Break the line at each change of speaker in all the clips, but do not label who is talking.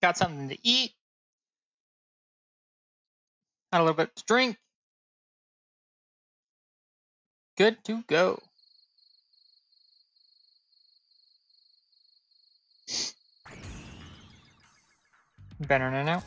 Got something to eat. Got a little bit to drink. Good to go. Better than now.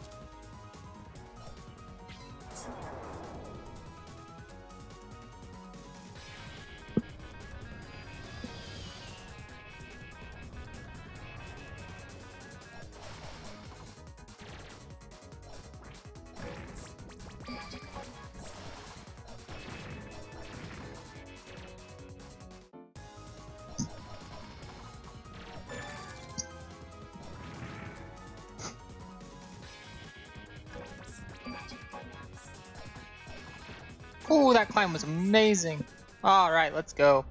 Ooh, that climb was amazing. All right, let's go.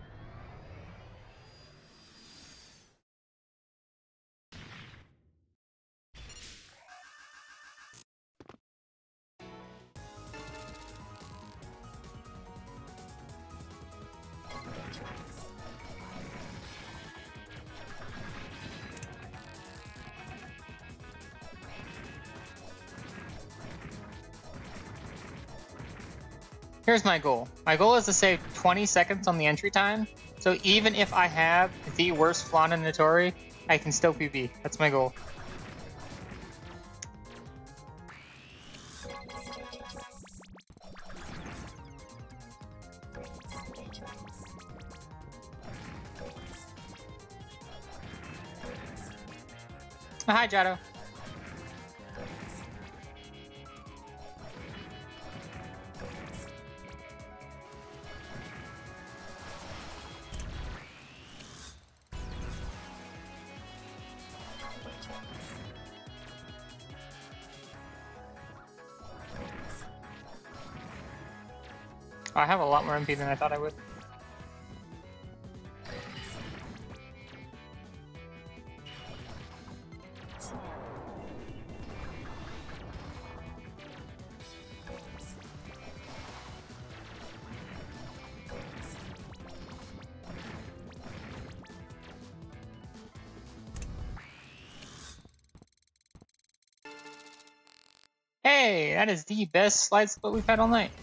Here's my goal. My goal is to save 20 seconds on the entry time, so even if I have the worst flaw in Notori, I can still PB. That's my goal. Oh, hi, Jado. I have a lot more MP than I thought I would. Hey, that is the best slide split we've had all night.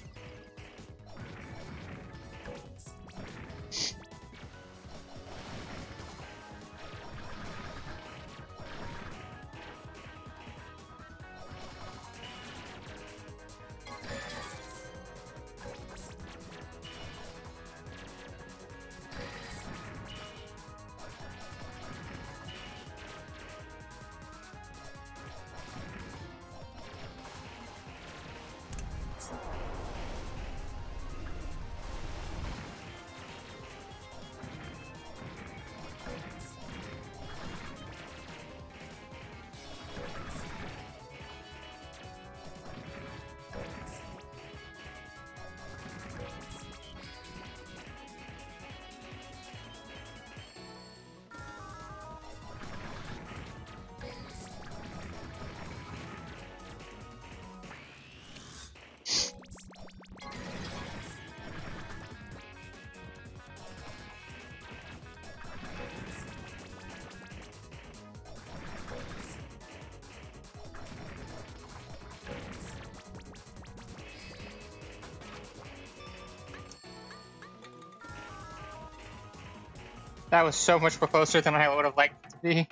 That was so much more closer than I would have liked it to be.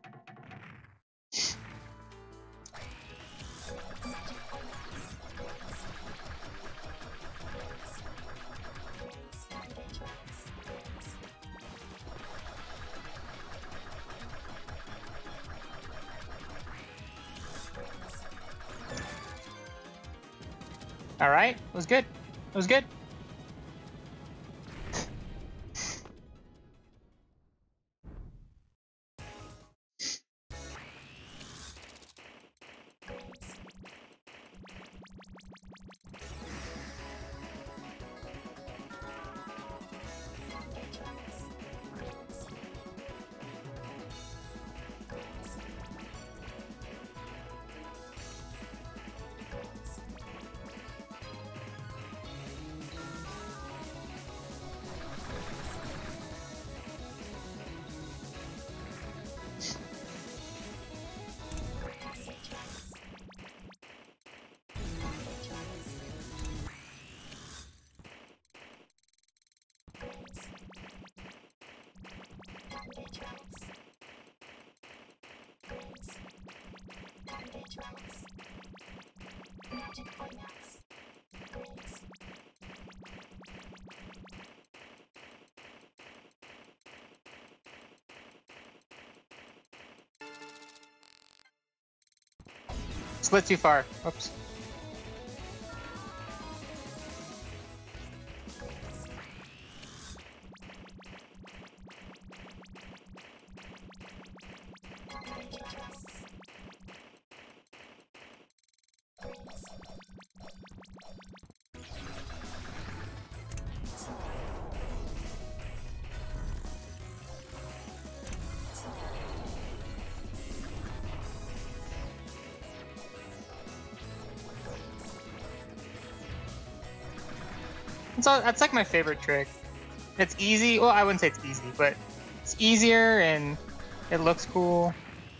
All right, it was good. It was good. Split too far. Whoops. So that's like my favorite trick. It's easy. Well, I wouldn't say it's easy, but it's easier and it looks cool.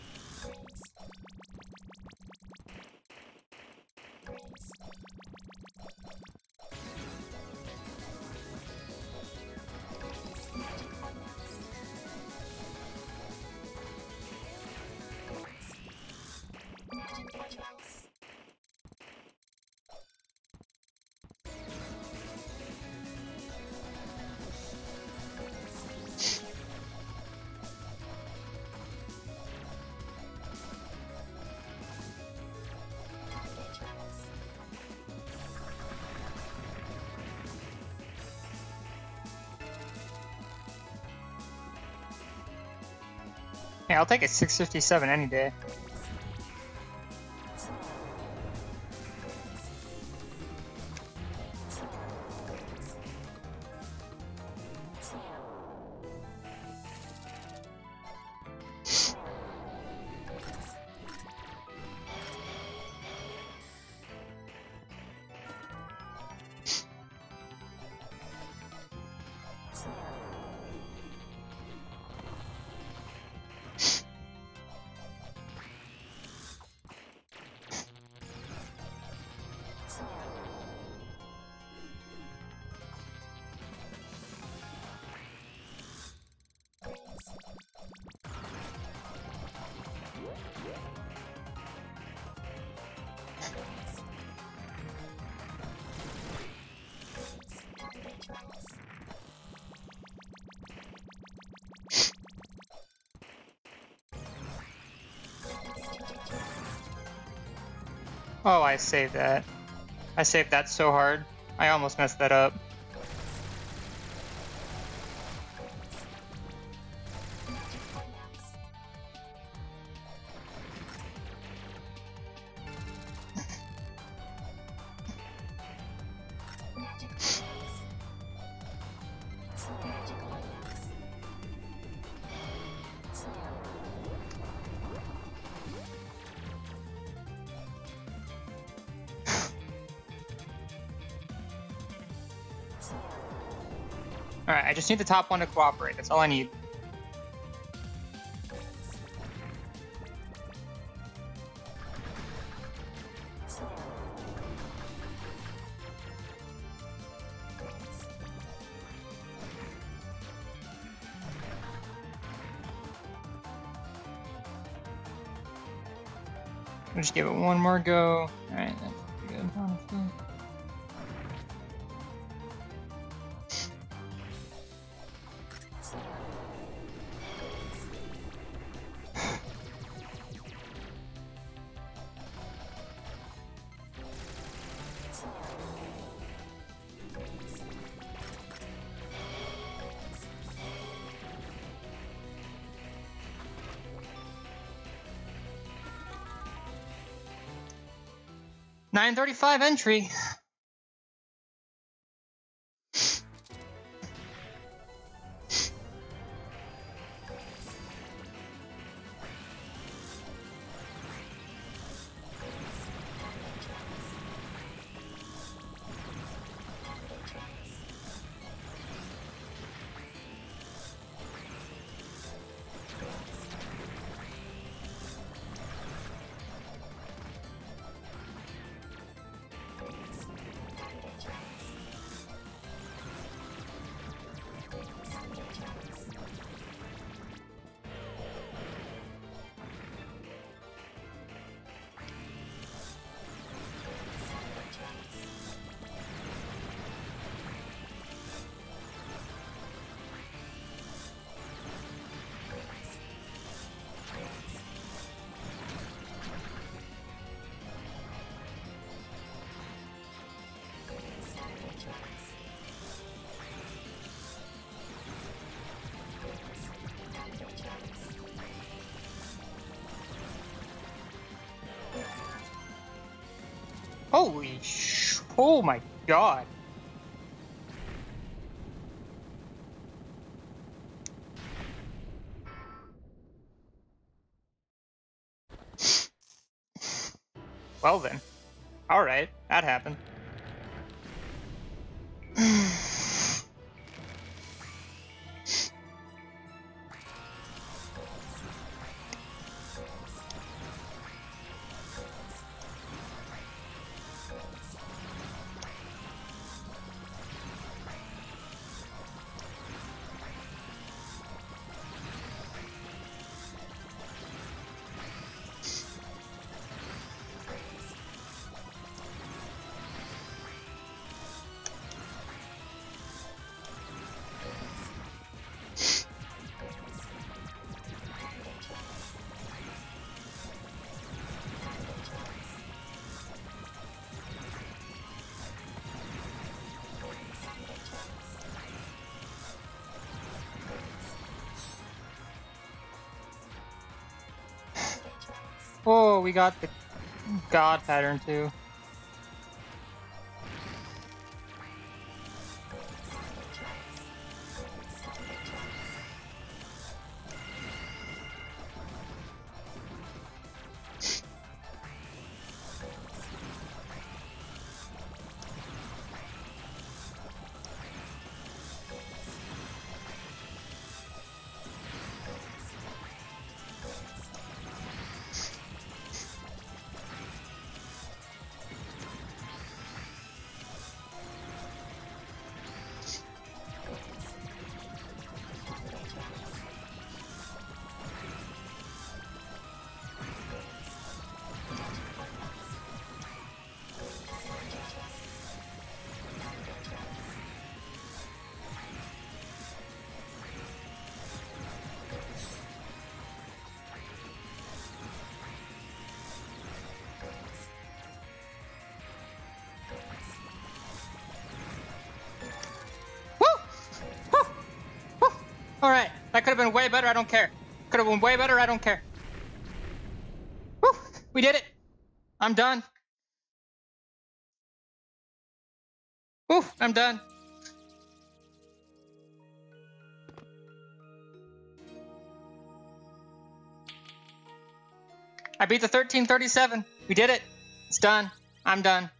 Yeah, I'll take a 657 any day. Oh, I saved that. I saved that so hard. I almost messed that up. Alright, I just need the top one to cooperate. That's all I need. I'll just give it one more go. Alright, that's good. Honestly. $9.35 entry. Holy oh my god. Well then. Alright, that happened. Oh, we got the god pattern too. Alright, that could have been way better, I don't care. Could have been way better, I don't care. Woo! We did it! I'm done. Woo! I'm done. I beat the 1337. We did it. It's done. I'm done.